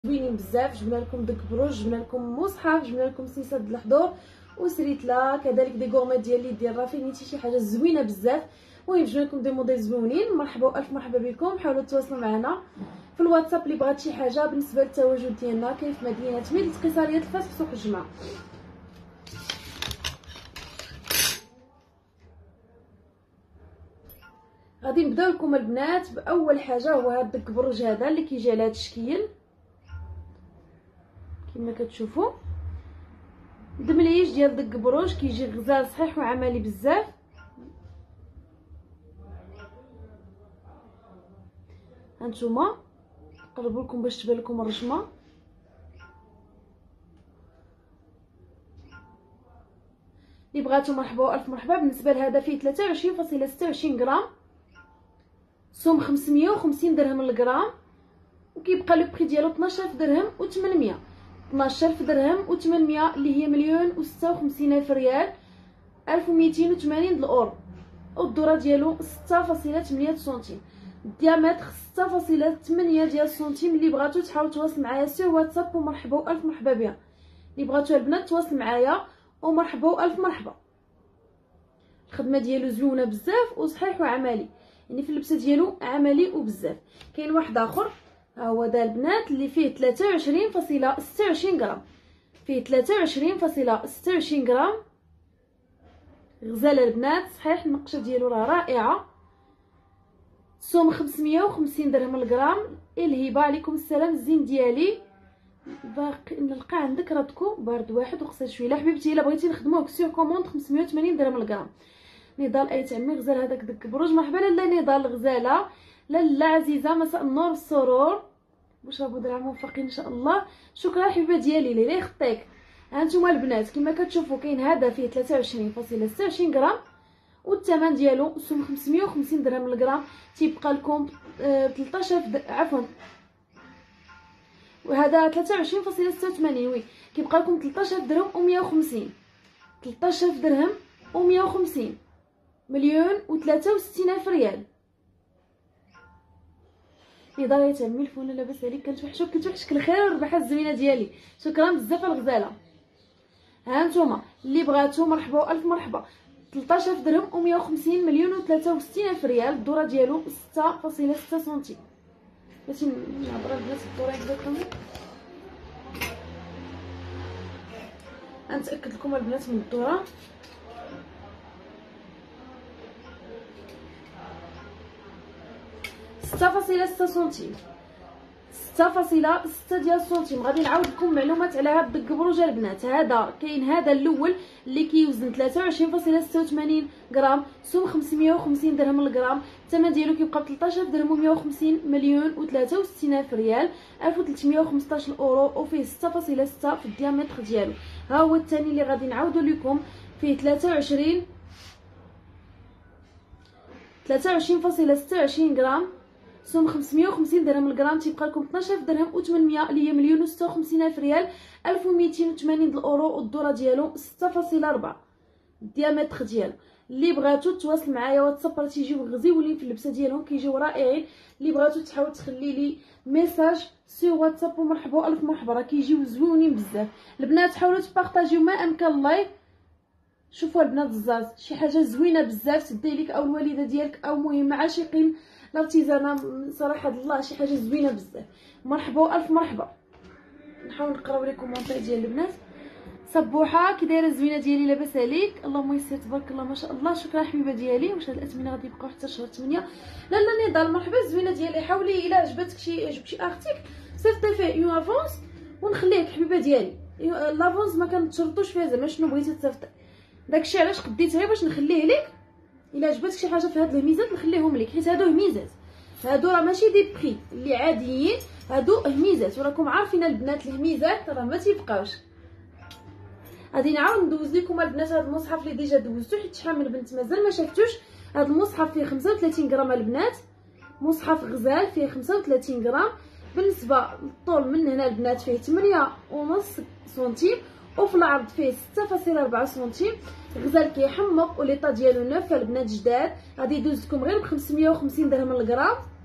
زوينين بزاف. جبنا لكم دك بروج، جبنا لكم مصحف، جبنا لكم سيسه د الحضور وسريتلا، كذلك دي غورميت ديال اليد ديال رافينيتي، شي حاجه زوينه بزاف. المهم جبنا لكم دي موديل زوينين. مرحبا والف مرحبا بكم. حاولوا تواصلوا معنا في الواتساب اللي بغات شي حاجه. بالنسبه للتواجد ديالنا كاين في مدينه ميدل، قصريه الفاس، سوق الجمعه. غادي نبداو لكم البنات باول حاجه، هو هذا الكبروج هذا اللي كيجي على هذا الشكل كما كتشوفوا. دمليج ديال داك الكبروج كيجي غزال صحيح وعملي بزاف. هانتوما نقربوا لكم باش تبان لكم الرشمه. اللي بغاتو مرحبا والف مرحبا. بالنسبه لهذا فيه 23.26 غرام، سوم 550 درهم للغرام، وكيبقى لو بري ديالو 12000 درهم و800. 12000 درهم و800 اللي هي 1,56,000 ريال، 1280 الاورو. والدوره ديالو 6.8 سنتيم، الديامتر 6.8 ديال السنتيم. اللي بغاتو تحاولوا تواصل معايا سير واتساب ومرحبا والف مرحبا بها. اللي بغاتو البنات تواصل معايا ومرحبا والف مرحبا. الخدمه ديالو زوينه بزاف وصحيح وعملي، يعني في اللبسه ديالو عملي وبزاف. كاين واحد اخر ها هو دا البنات اللي فيه 23.26 غرام، فيه 23.26 غرام. غزاله البنات صحيح، النقشه ديالو راه رائعه. سوم 550 درهم الغرام. الهبه عليكم السلام. الزين ديالي باقي نلقى عندك راتكو بارد واحد وقصير شويه. لا حبيبتي الا بغيتي نخدموك سير كوموند 580 درهم الغرام. نضال ايت عمي غزال هذاك دك بروج. مرحبا لاله نضال غزاله. لاله عزيزه مساء النور والسرور. واش راه بدر موفقين ان شاء الله. شكرا حبيبه ديالي لي يخطيك. هانتوما البنات كما كتشوفوا كاين هذا فيه 23.26 غرام، والثمن ديالو سوم 550 درهم الغرام. تيبقى لكم 13000 عفوا، وهذا 23.86 وي، كيبقى لكم 13000 درهم و150. 13000 درهم و150، 1,63,000 ريال. نضال يتعمي الفونه لاباس عليك. كتوحشك الخير والربحه الزوينه ديالي. شكرا بزاف الغزاله. ها انتم اللي بغاتو مرحبا والف مرحبا. 13000 درهم و150، 1,63,000 ريال. الدوره ديالو 6.6 سنتيم. بغيتي نهضر البنات الدوره اكزاكتومون. غنتاكد لكم البنات من الدوره. ستة سنتيم، 6.6 ديال السنتيم. غادي نعاود لكم معلومات على هاد الكبروج البنات. هذا كاين هذا الاول اللي كيوزن 23.86 غرام، سوم 550 درهم الغرام. الثمن ديالو كيبقى ب 13000 درهم و150، 1,63,000 ريال، 1315 اورو، وفيه 6.6 في الديامتر ديالو. ها هو الثاني اللي غادي نعاودو لكم، فيه 23.26 غرام، سوم 550 درهم الغرام. تيبقى لكم 12000 درهم و800 اللي هي 1,56,000 ريال، 1280 الاورو. والدوره ديالو 6.4 الديامتر ديالو. اللي بغاتو تواصل معايا واتساب، راه تيجيو غزيولين في اللبسه ديالهم، كيجيو رائعين. اللي بغاتو تحاول تخلي لي ميساج سي واتساب ومرحبا الف مرحبا، راه كيجيو زوينين بزاف. البنات حاولوا تبارطاجيو ما امكن اللايف. شوفوا البنات الزاز شي حاجه زوينه بزاف تدي لك او الوالده ديالك او مهم عاشقين الارتيزانه. صراحه الله شي حاجه زوينه بزاف. مرحبا والف مرحبا. نحاول نقراو لي كومونتير ديال البنات. صبوحه كي دايره الزوينه ديالي لاباس عليك؟ اللهم يسر تبارك الله ما شاء الله. شكرا حبيبه ديالي. واش هاد الاثمنه غادي يبقاو حتى شهر 8؟ لا نضال مرحبا الزوينه ديالي. حاولي الا عجبتك شي ارتيكل صيفطي فيه اون افونس ونخليك حبيبه ديالي. لافونس ما كنتشرطوش فيها زعما شنو بغيتي تصيفطي، داكشي علاش قديت غير باش نخليه لك. الا عجبتك شي حاجه في هاد الهميزات نخليهم لك، حيت هادو هميزات. هادو راه ماشي دي بري اللي عاديين، هادو هميزات. وراكم عارفين البنات الهميزات راه ما تيبقاوش. غادي نعاود ندوز لكم البنات هاد المصحف اللي ديجا دوزتو، حيت شحال من بنت مازال ما شافتوش. هاد المصحف فيه 35 غرام البنات، مصحف غزال فيه 35 غرام. بالنسبه للطول من هنا البنات فيه 8.5 سنتيم، وفي العرض فيه 6.4 سنتيم. غزال كيحمق وليطا ديالو نوف البنات جداد. غادي يدوز لكم غير ب 550 درهم الغرام.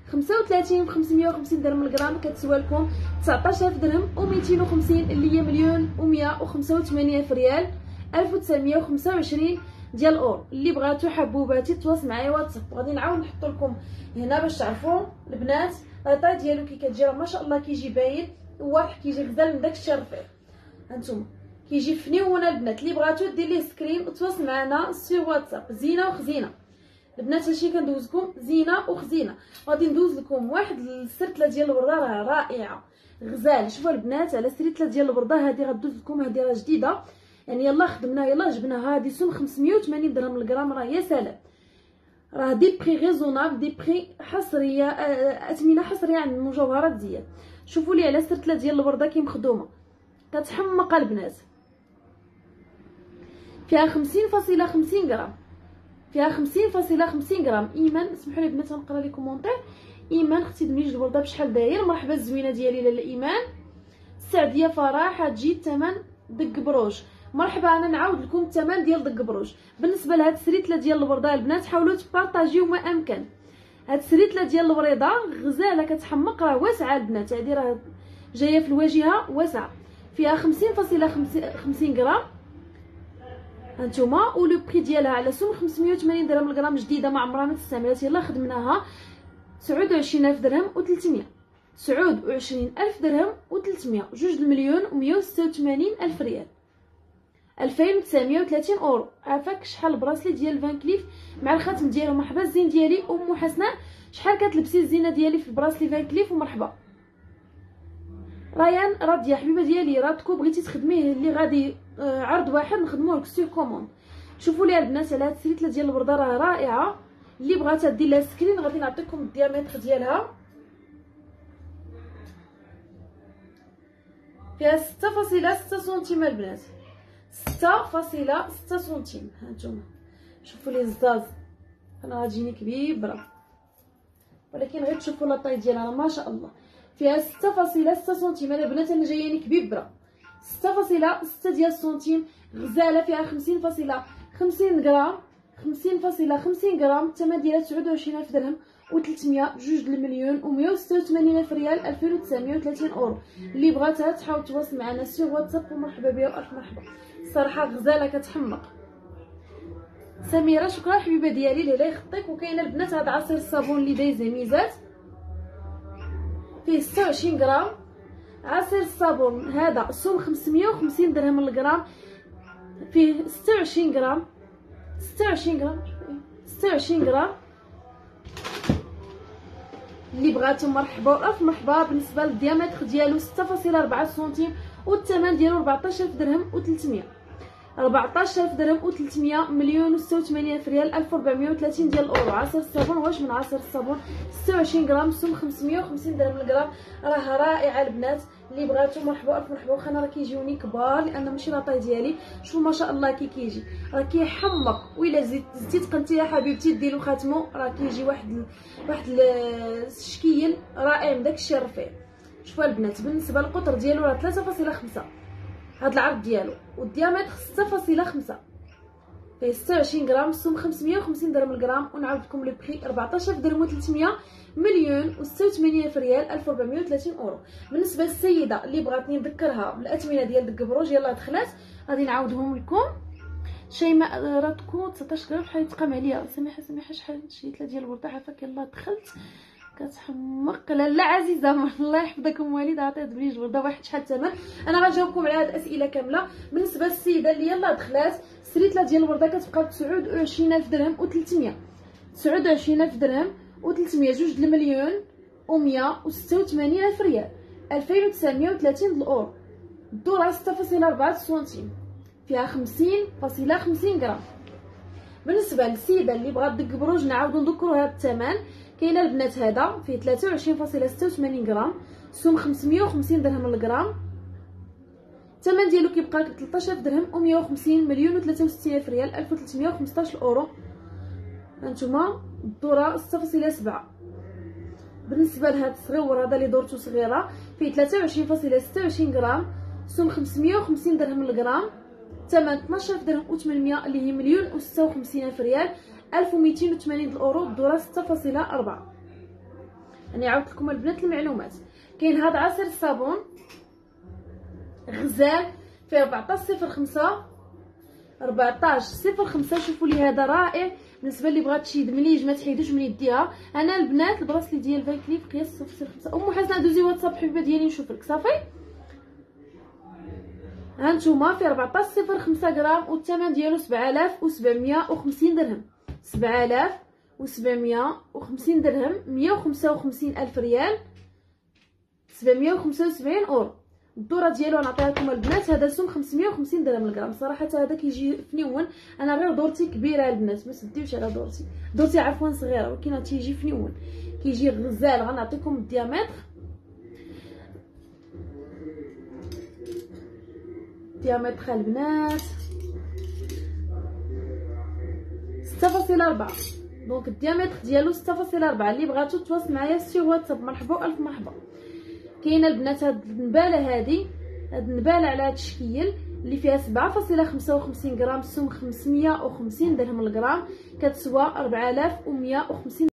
35 ب 550 درهم الغرام كتسوى لكم 19000 درهم و250 اللي هي 1,185,000 ريال 1925 ديال الاورو. اللي بغاتو حبوباتي تواصل معايا واتساب. غادي نعاود نحط لكم هنا باش تعرفوا البنات الطاي ديالو كي كتجي راه ما شاء الله كيجي باين واضح، كيجي غزال من داكشي الرفيع. هانتوما كيجي فنيونه البنات. اللي بغاتو دير ليه سكرين وتواصل معنا سي واتساب. زينه وخزينه البنات، هادشي كندوزكم زينه وخزينه. غادي ندوز لكم واحد السرتله ديال الورده راه رائعه غزال. شوفوا البنات على سرتله ديال الورده هذه غدوز لكم، هذه راه جديده يعني يلا خدمناها يلا جبناها. هذه سوم 580 درهم الغرام، راه يا سلام. راه دي بري ريزونابل، دي بري حصريه، اثمنه حصريه عند المجوهرات ديال. شوفوا لي على سرتله ديال الورده كي مخدومه كتحمق البنات. فيها 50.50 غرام، فيها 50.50 غرام. ايمان اسمحوا لي بنات نقرا لي كومونتير. ايمان اختي دميج الورده بشحال داير؟ مرحبا الزوينه ديالي لاله ايمان. السعديه فرح تجي الثمن دق بروج. مرحبا. انا نعاود لكم الثمن ديال دق بروج. بالنسبه لهاد السريتله ديال الورده البنات حاولوا تبارطاجيو ما امكن. هاد السريتله ديال الوريضه غزاله كتحمق، راه واسعه البنات، هادي راه جايه في الواجهه واسعه. فيها 50.50 غرام هانتوما. ولو بري ديالها على سوم 580 درهم الغرام، جديده ما عمرها ما تستعملات يلا خدمناها 29,000 درهم و300. 29,000 درهم و300 2,186,000 ريال 2930 اورو. عافاك شحال البراسلي ديال فان كليف مع الخاتم ديالو؟ مرحبا الزين ديالي ام حسناء. شحال كتلبسي الزينه ديالي في البراسلي فان كليف؟ ومرحبا. ريان راضيه حبيبه ديالي، راتكو بغيتي تخدميه اللي غادي عرض واحد نخدموه لك سير كوموند. شوفوا لي البنات على هاد السريتله ديال الورده راه رائعه. اللي بغاتها دير لها سكرين غادي نعطيكم الديامتر ديالها. فيها 6.6 سنتيم البنات، 6.6 سنتيم. هانتوما شوفوا لي الزاز انا غتجيني كبيبره، ولكن غير تشوفوا لا طاي ديالها ما شاء الله. فيها 6.6 سنتيم البنات، انا جاياني كبيبره. 6.6 ديال السنتيم غزاله. فيها 50.50 غرام، 50.50 غرام. الثمن ديالها 29,000 درهم و300 2,186,000 ريال 2930 اورو. اللي بغاتها تحاول تواصل معنا سي واتساب ومرحبا بها والف مرحبا. الصراحه غزاله كتحمق. سميره شكرا حبيبه ديالي لاله يخطيك. وكاينه البنات هذا عصير الصابون اللي دايزه ميزات فيه 26 غرام. عصير الصابون هذا سوم 550 درهم الغرام، فيه 26 غرام، 26 غرام، 26 غرام. اللي بغاتو مرحبا الف مرحبا. بالنسبه للديامتر ديالو 6.4 سنتيم والثمن ديالو 14,000 درهم و300. 14,000 درهم و300 1,086,000 ريال 1430 ديال الاورو. عصير الصابون واش من عصير الصابون 26 غرام سوم 550 درهم الغرام، راه رائعه البنات. اللي بغاتو مرحبا الف مرحبا. واخا انا راه كيجيوني كبار لان ماشي لاطاي ديالي. شوفوا ما شاء الله كيجي راه كيحمق. وإلا زدتي تقنتي يا حبيبتي ديرو خاتمو راه كيجي واحد الشكيل رائع من داكشي الرفيع. شوفوا البنات بالنسبه للقطر ديالو راه 3.5 هاد العرض ديالو، والديامتر 6.5. فيه 26 غرام سوم 550 درهم الغرام. ونعاود لكم لو بري 14,000 درهم و300 1,086,000 ريال 1430 اورو. بالنسبه للسيده اللي بغاتني نذكرها بالاثمنه ديال دق بروج يلاه دخلات غادي نعاودهم لكم. شيماء راتكو 19 غرام بحال يتقام عليا. سميحه شحال شريت ديال الورده عافاك يلاه دخلت كتحمق. لا عزيزه الله يحفظكم والد عطيت بليج الورده واحد شحال الثمن. انا غنجاوبكم على هاد الاسئله كامله. بالنسبه للسيده اللي يلاه دخلات السريتله ديال الورده كتبقى ب 29,000 درهم و300. 29,000 درهم و300 2,186,000 ريال 2930 الاورو. الدوره 6.4 سنتيم، فيها 50.50 غرام. بالنسبه للسيده اللي بغات دق بروج نعاودو نذكروا هذا الثمن. كاينه البنات هذا فيه 23.86 غرام سوم 550 درهم الغرام. الثمن ديالو كيبقى 13,000 درهم و150 مليون و63,000 ريال 1315 اورو. هانتوما الدوره 6.7. بالنسبه لهاد الصغيور هذا اللي دورته صغيره فيه 23.26 غرام سوم 550 درهم الغرام. ثمن 12,000 درهم و800 اللي هي 1,056,000 ريال 1280 اورو. الدوره 6.4. راني عاودت لكم البنات المعلومات. كاين هذا عصير الصابون غزال فيه 14.05 شوفوا لي هذا رائع بالنسبه اللي بغات شي دمليج ما تحيدوش من يديها. انا البنات البراسلي ديال فالكليف قياس 0.5. ام حسنه دوزي واتساب حبيبه ديالي نشوف لك صافي. ها نتوما فيه 14.05 غرام والثمن ديالو 7750 درهم. 7750 درهم، 155 الف ريال، 775 اورو. الدوره ديالو نعطيها لكم البنات. هذا سوم 550 درهم الغرام. صراحه هذا كيجي فنيون. انا غير دورتي كبيره البنات ما تديوش على دورتي عفوا صغيره، ولكن تيجي فنيون كيجي غزال. غنعطيكم الديامتر. ديامتر البنات 6.4. دونك الديامتر ديالو 6.4. اللي بغاتو تواصل معايا سي واتساب. مرحبا الف مرحبا. كاينه البنات هاد النباله هاد النباله على هاد الشكل اللي فيها 7.55 غرام، سوم 550 درهم الغرام، كتسوى 4150